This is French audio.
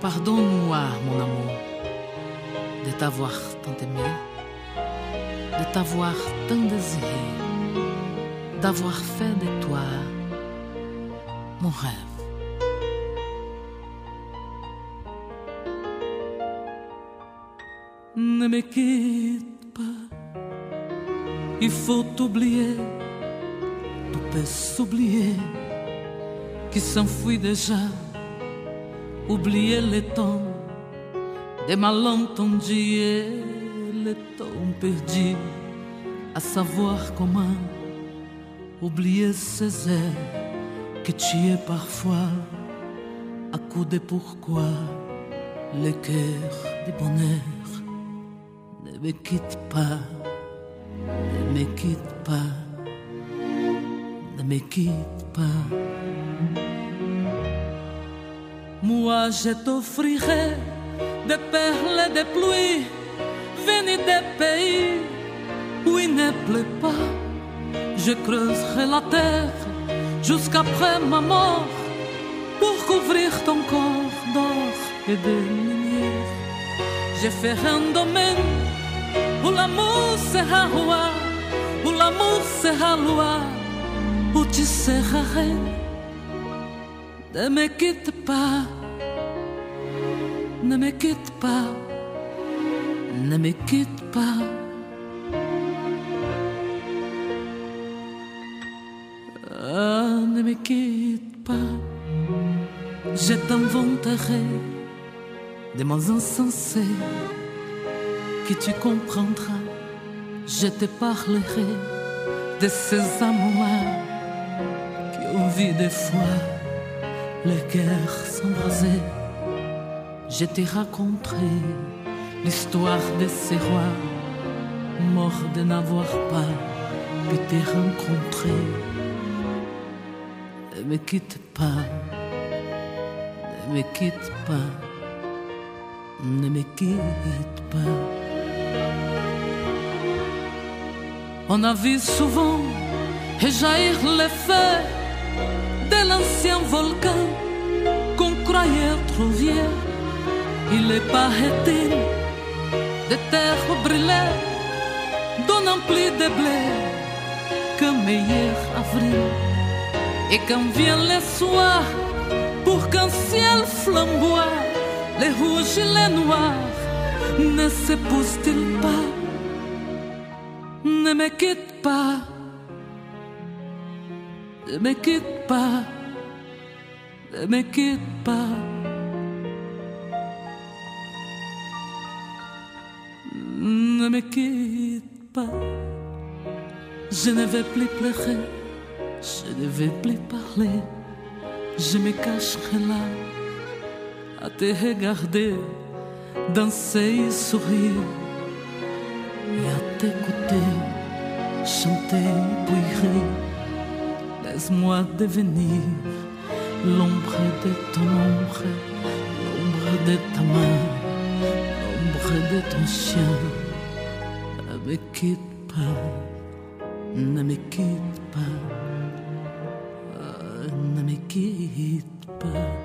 Pardonne-moi, mon amour, de t'avoir tant aimé, de t'avoir tant désiré, d'avoir fait de toi mon rêve. Ne me quitte pas, il faut t'oublier, tout peut s'oublier, qui s'enfuit déjà. Oublier le temps des malentendus et le temps perdu, à savoir comment oublier ces airs que tu es parfois à coup de pourquoi le cœur du bonheur. Ne me quitte pas, ne me quitte pas, ne me quitte pas. Moi je t'offrirai des perles et des pluies venues des pays où il ne pleut pas. Je creuserai la terre jusqu'après ma mort pour couvrir ton corps d'or et de lumière. Je ferai un domaine où l'amour sera roi, où l'amour sera loi, où tu seras reine. Ne me quitte pas, ne me quitte pas, ne me quitte pas. Ah, ne me quitte pas, je t'inventerai des mots insensés que tu comprendras. Je te parlerai de ces amours qui ont vu des fois le cœur s'embraser. Je te raconterai l'histoire de ces rois morts de n'avoir pas pu te rencontrer. Ne me quitte pas, ne me quitte pas, ne me quitte pas. On a vu souvent jaillir les feux de l'ancien volcan qu'on croyait trop vieux. Il est paraît-il de terre brûlée, donnant plus de blé que meilleur avril. Et quand vient le soir, pour qu'un ciel flamboie, les rouges et les noirs ne s'épousent-ils pas? Ne me quitte pas, ne me quitte pas, ne me quitte pas. Ne me quitte pas, je ne vais plus pleurer, je ne vais plus parler, je me cacherai là à te regarder, danser et sourire, et à t'écouter, chanter puis rire. Laisse-moi devenir l'ombre de ton ombre, l'ombre de ta main, l'ombre de ton chien. Ne me quitte pas, ne me quitte pas, ne me quitte pas.